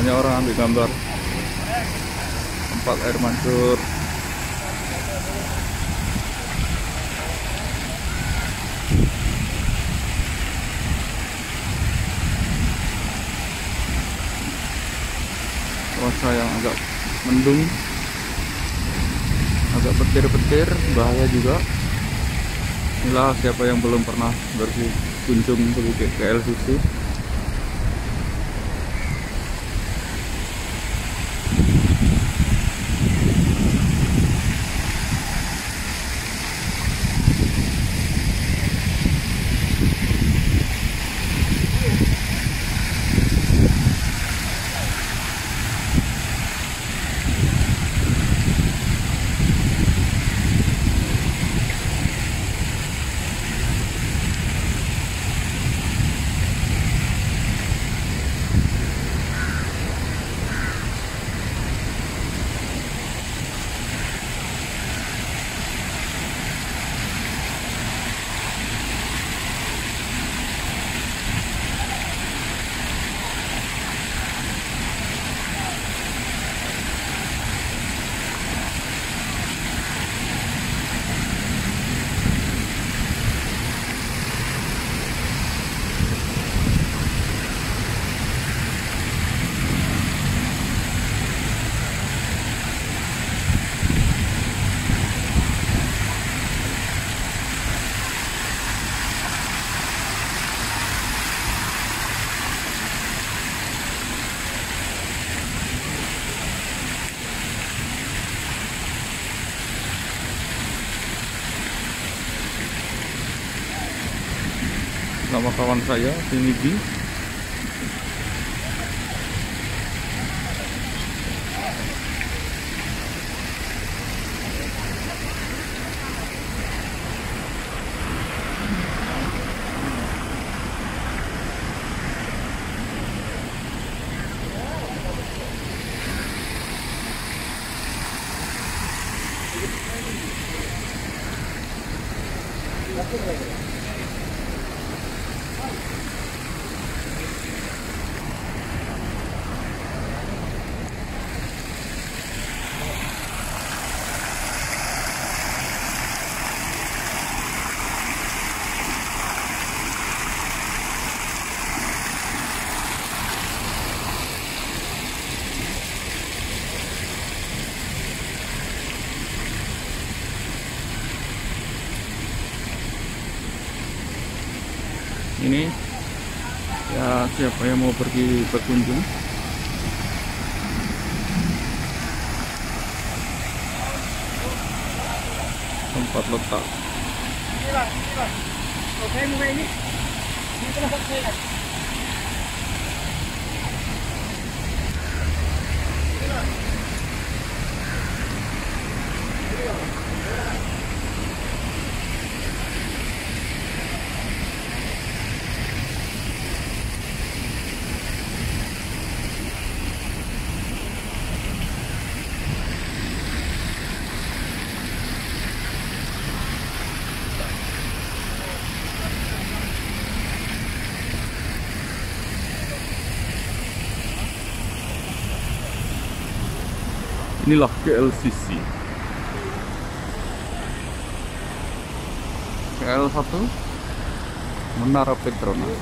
banyak orang ambil gambar tempat air mancur. Cuaca yang agak mendung, agak petir-petir, bahaya juga. Inilah siapa yang belum pernah berkunjung ke Bukit KLCC. Nama kawan saya, Timidi. Ini ya, siapa yang mau pergi berkunjung, tempat letak. Inilah KLCC. KL1 Menara Petronas.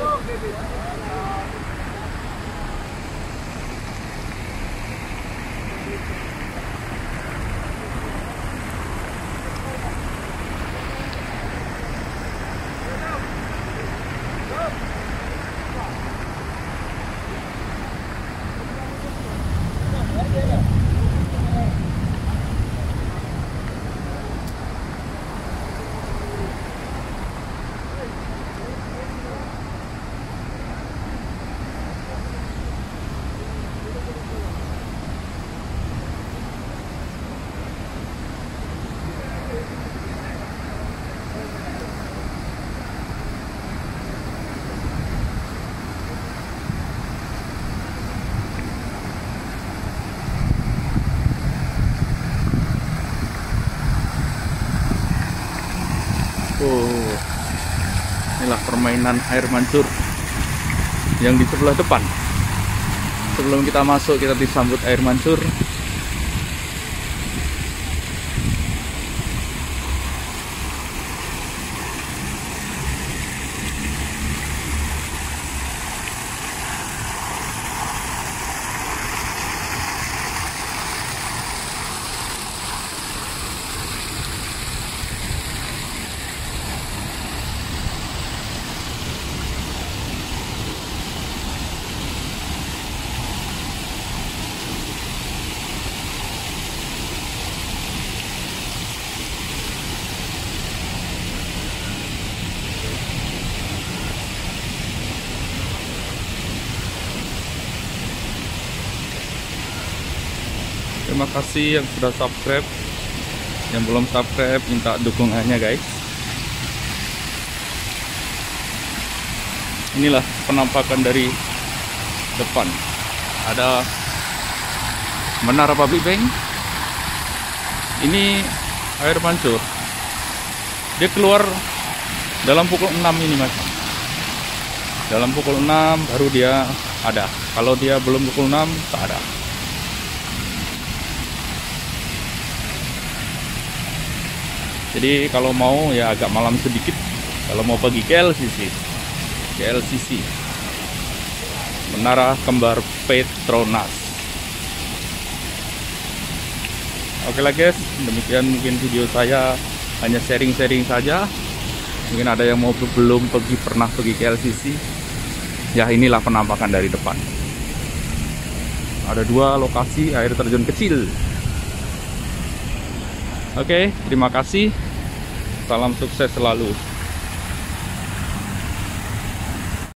Oh, inilah permainan air mancur yang di sebelah depan. Sebelum kita masuk, kita disambut air mancur. Terima kasih yang sudah subscribe. Yang belum subscribe, minta dukungannya guys. Inilah penampakan dari depan. Ada Menara Public Bank. Ini air mancur. Dia keluar dalam pukul 6 ini mas. Dalam pukul 6 baru dia ada. Kalau dia belum pukul 6 tak ada. Jadi kalau mau ya agak malam sedikit. Kalau mau pergi ke LCC, Menara Kembar Petronas. Oke lah guys, demikian mungkin video saya, hanya sharing-sharing saja. Mungkin ada yang belum pernah pergi ke LCC. Ya inilah penampakan dari depan. Ada 2 lokasi air terjun kecil. Oke, terima kasih. Salam sukses selalu.